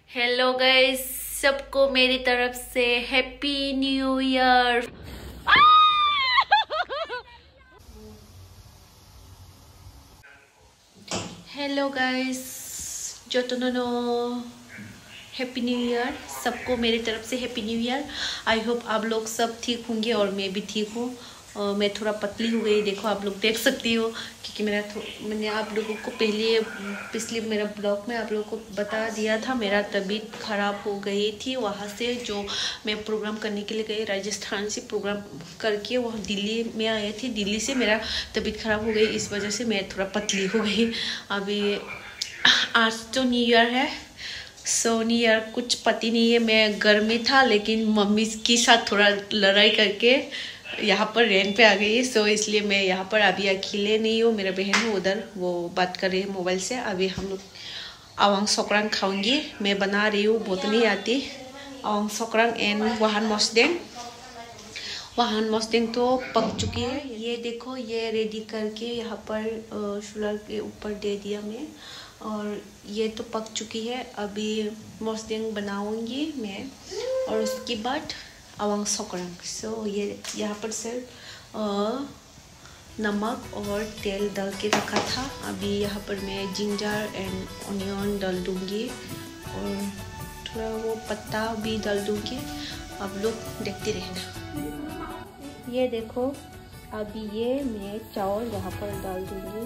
Hello guys, सबको मेरी तरफ से happy new year. Hello guys, जोतनो हैप्पी न्यू ईयर। सबको मेरी तरफ से happy new year. I hope आप लोग सब ठीक होंगे और मैं भी ठीक हूँ। मैं थोड़ा पतली हो गई, देखो आप लोग देख सकती हो, क्योंकि मैंने आप लोगों को पिछले मेरा ब्लॉग में आप लोगों को बता दिया था मेरा तबीयत ख़राब हो गई थी। वहाँ से जो मैं प्रोग्राम करने के लिए गई, राजस्थान से प्रोग्राम करके वहाँ दिल्ली में आई थी। दिल्ली से मेरा तबीयत ख़राब हो गई, इस वजह से मैं थोड़ा पतली हो गई। अभी आज तो न्यू ईयर है, सो न्यू ईयर कुछ पता नहीं है। मैं घर में था, लेकिन मम्मी के साथ थोड़ा लड़ाई करके यहाँ पर रेंट पे आ गई है। सो इसलिए मैं यहाँ पर अभी अकेले नहीं हूँ, मेरा बहन है उधर, वो बात कर रही है मोबाइल से। अभी हम लोग अवांग सोक्रांग खाऊंगी। मैं बना रही हूँ, बहुत नहीं आती। अवांग सोक्रांग एंड वाहन मोस्टेंग तो पक चुकी है। ये देखो, ये रेडी करके यहाँ पर चूल्हा के ऊपर दे दिया मैं, और ये तो पक चुकी है। अभी मोस्टेंग बनाऊंगी मैं, और उसके बाद अवांग सोक्रांग। सो ये यहाँ पर सिर्फ नमक और तेल डाल के रखा था। अभी यहाँ पर मैं जिंजर एंड ऑनियन डाल दूँगी, और थोड़ा वो पत्ता भी डाल दूँगी। आप लोग देखते रहना। ये देखो, अभी ये मैं चावल यहाँ पर डाल दूँगी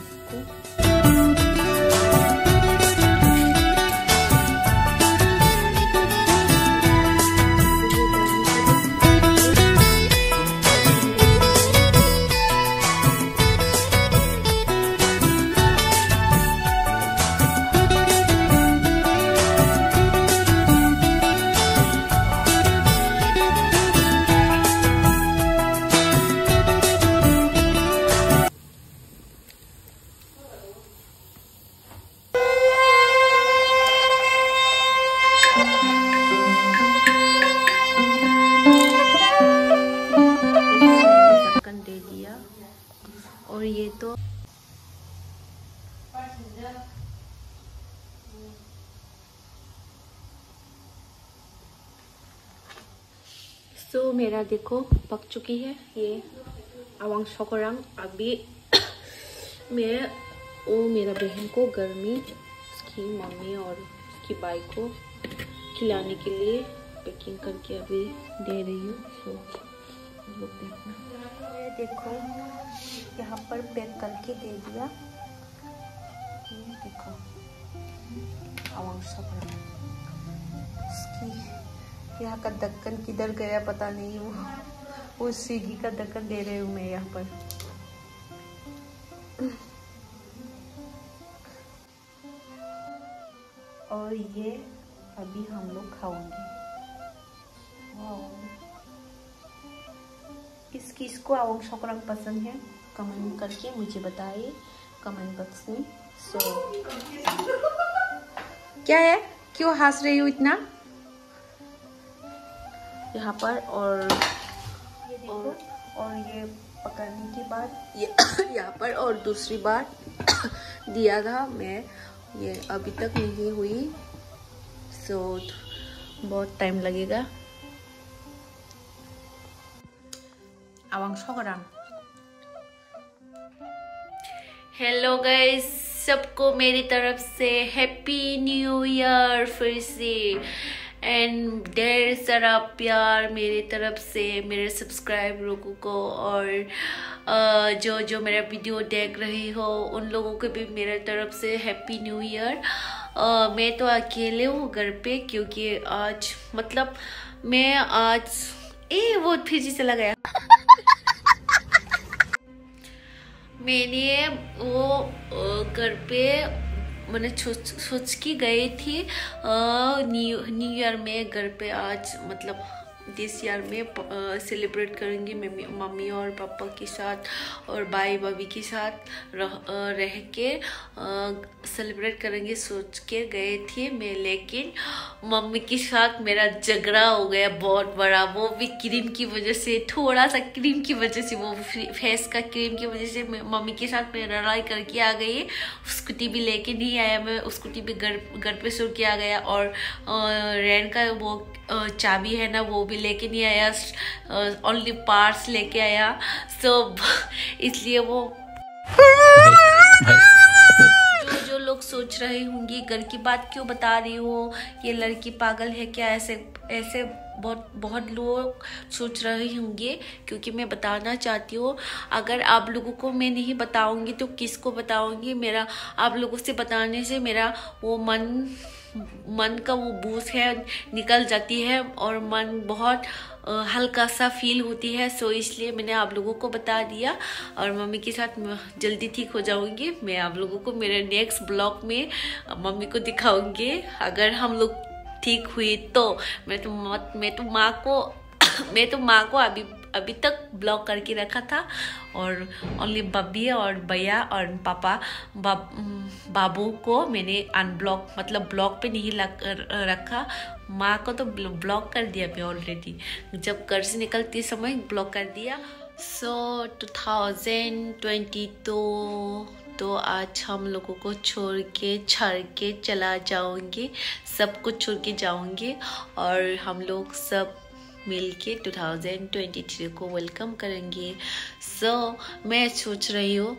दे दिया। और ये तो मेरा देखो पक चुकी है ये अवांग सोक्रांग। अभी मैं मेरा बहन को गर्मी, उसकी मम्मी और उसकी बाई को खिलाने के लिए पैकिंग करके अभी दे रही हूँ। सो लोग देखना। ये देखो, यहाँ पर पैक करके दे दिया। ये देखो अवांग सोक्रांग। इसकी यहाँ का ढक्कन किधर गया पता नहीं, वो सीगी का ढक्कन दे रही हूँ मैं यहाँ पर। और ये अभी हम लोग खाओगे। किसको अवांग सोक्रांग पसंद है, कमेंट करके मुझे बताइए कमेंट बॉक्स में। क्या है, क्यों हंस रही हो इतना यहाँ पर? और ये पकड़ने के बाद ये यहाँ पर और दूसरी बार दिया था मैं, ये अभी तक नहीं हुई। सो बहुत टाइम लगेगा। अवांग सोक्रांग। हेलो गाइस, सबको मेरी तरफ से हैप्पी न्यू ईयर फिर से। एंड ढेर सारा प्यार मेरी तरफ से मेरे सब्सक्राइब लोगों को, और जो मेरा वीडियो देख रही हो उन लोगों को भी मेरे तरफ से हैप्पी न्यू ईयर। मैं तो अकेले हूँ घर पे, क्योंकि आज मतलब मैं आज वो फिर से चला गया। मैंने वो घर पे मैंने सोच की गई थी न्यू ईयर में घर पे आज मतलब दिस ईयर में सेलिब्रेट करूँगी मम्मी और पापा के साथ और भाई भाभी के साथ रह के सेलिब्रेट करेंगे सोच के गए थे मैं, लेकिन मम्मी के साथ मेरा झगड़ा हो गया बहुत बड़ा। वो भी क्रीम की वजह से, थोड़ा सा क्रीम की वजह से, वो फेस का क्रीम की वजह से मम्मी के साथ मैं लड़ाई करके आ गई। स्कूटी भी लेके नहीं आया मैं, स्कूटी भी घर पे छोड़ के आ गया, और रैन का वो चाबी है ना वो भी लेके नहीं आया, ओनली पार्ट्स लेके आया। सो इसलिए वो जो लोग सोच रहे होंगे घर की बात क्यों बता रही हो, ये लड़की पागल है क्या, ऐसे बहुत लोग सोच रहे होंगे, क्योंकि मैं बताना चाहती हूँ। अगर आप लोगों को मैं नहीं बताऊंगी तो किसको बताऊंगी। मेरा आप लोगों से बताने से मेरा वो मन का वो बोझ है निकल जाती है और मन बहुत हल्का सा फील होती है। सो इसलिए मैंने आप लोगों को बता दिया, और मम्मी के साथ जल्दी ठीक हो जाऊंगी। मैं आप लोगों को मेरे नेक्स्ट ब्लॉग में मम्मी को दिखाऊंगी। अगर हम लोग ठीक हुई तो मैं तो माँ को अभी तक ब्लॉक करके रखा था, और ओनली बब्बी और भैया और पापा बाबू को मैंने अनब्लॉक, मतलब ब्लॉक पे नहीं रखा। माँ को तो ब्लॉक कर दिया मैं ऑलरेडी, जब घर से निकलते समय ब्लॉक कर दिया। सो 2022 तो आज हम लोगों को छोड़ के चला जाऊंगी, सब कुछ छोड़ के जाऊंगी, और हम लोग सब मिलके 2023 को वेलकम करेंगे। सो मैं सोच रही हूँ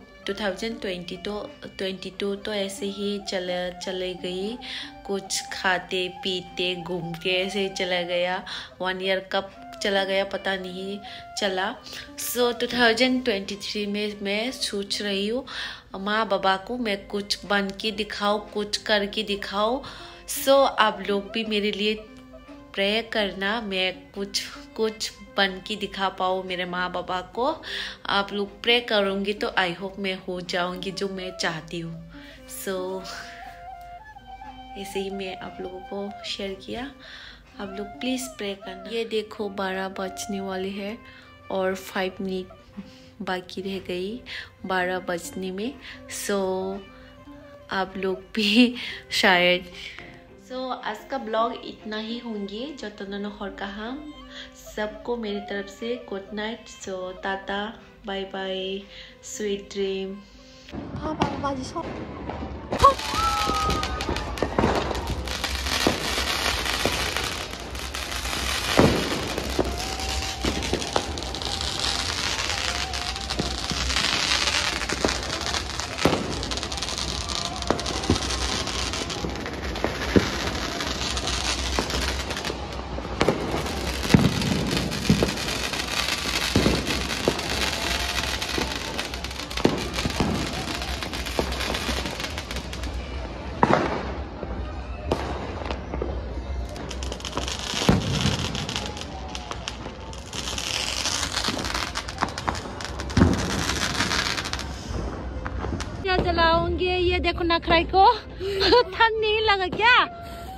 2022 तो ऐसे ही चले गई, कुछ खाते पीते घूमते ऐसे ही चला गया। 1 ईयर कब चला गया पता नहीं चला। सो 2023 में मैं सोच रही हूँ माँ बाबा को मैं कुछ बन के दिखाऊँ, कुछ करके दिखाऊँ। सो आप लोग भी मेरे लिए प्रे करना, मैं कुछ बन के दिखा पाऊँ मेरे माँ बाबा को। आप लोग प्रे करूँगी तो आई होप मैं हो जाऊँगी जो मैं चाहती हूँ। सो ऐसे ही मैं आप लोगों को शेयर किया, आप लोग प्लीज़ प्रे करना। ये देखो 12 बजने वाले हैं और 5 मिनट बाकी रह गई 12 बजने में। सो आप लोग भी शायद आज का ब्लॉग इतना ही होंगे जो तननो हर कहा। सबको मेरी तरफ से good night. So tata bye bye, sweet dream. जलाऊंगे। ये देखो नखराई को ठंड नहीं लगा क्या?